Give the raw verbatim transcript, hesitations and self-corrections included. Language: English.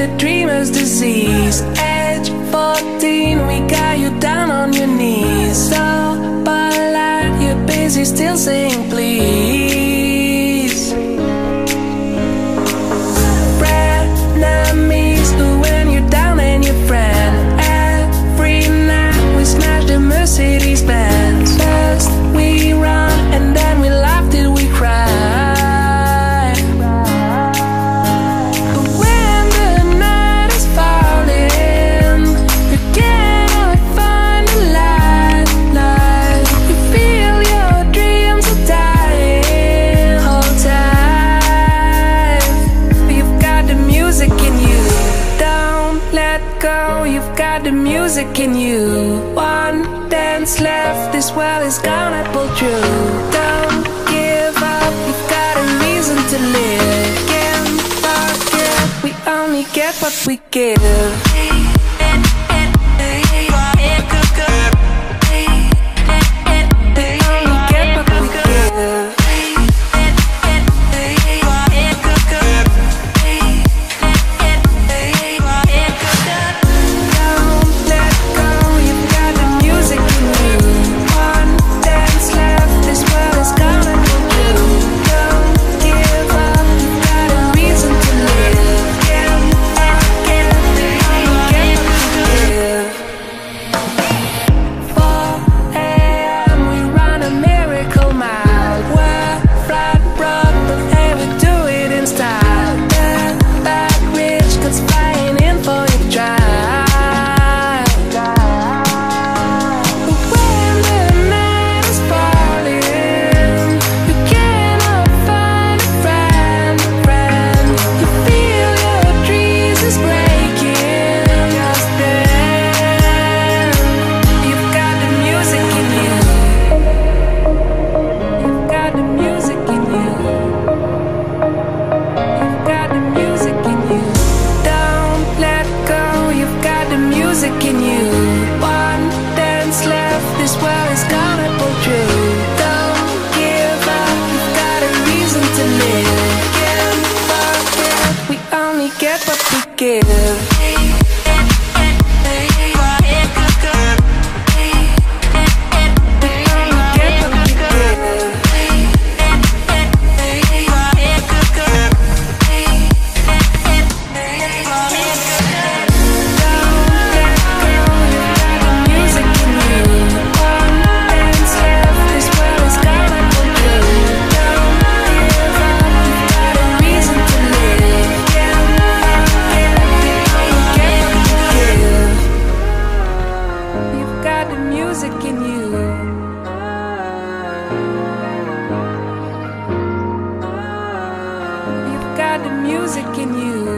the dreamer's disease. Age fourteen, we got you down on your knees. So polite, you're busy still saying please. Frenemies, who when you're down and your friend. Every night we smash the Mercedes Benz. First we run and then we laugh till we cry. You've got the music in you. One dance left, this world is gonna pull through. Don't give up, you've got a reason to live. Can't forget, we only get what we give. In you, one dance left, this world is gonna pull through. Don't give up, you've got a reason to live. Can't forget, we only get what we give. Music in you. You've got the music in you.